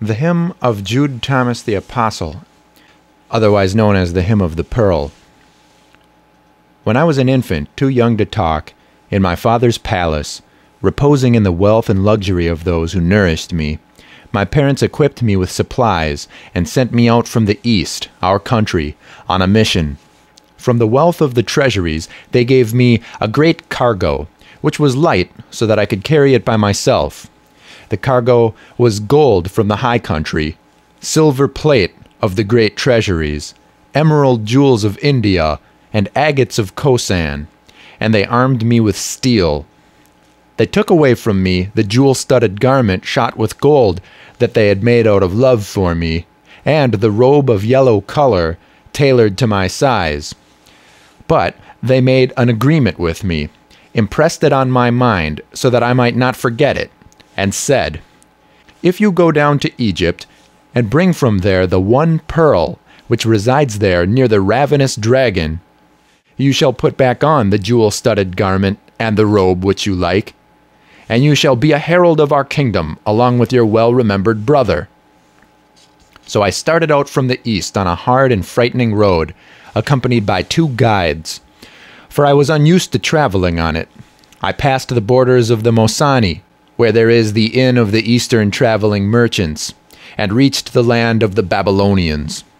The Hymn of Jude Thomas the Apostle, otherwise known as the Hymn of the Pearl. When I was an infant, too young to talk, in my father's palace, reposing in the wealth and luxury of those who nourished me, my parents equipped me with supplies and sent me out from the East, our country, on a mission. From the wealth of the treasuries, they gave me a great cargo, which was light so that I could carry it by myself. The cargo was gold from the high country, silver plate of the great treasuries, emerald jewels of India, and agates of Khosan, and they armed me with steel. They took away from me the jewel-studded garment shot with gold that they had made out of love for me, and the robe of yellow color tailored to my size. But they made an agreement with me, impressed it on my mind so that I might not forget it, and said, "If you go down to Egypt, and bring from there the one pearl which resides there near the ravenous dragon, you shall put back on the jewel-studded garment and the robe which you like, and you shall be a herald of our kingdom along with your well-remembered brother." So I started out from the east on a hard and frightening road, accompanied by 2 guides, for I was unused to traveling on it. I passed the borders of the Mosani, where there is the inn of the eastern traveling merchants, and reached the land of the Babylonians.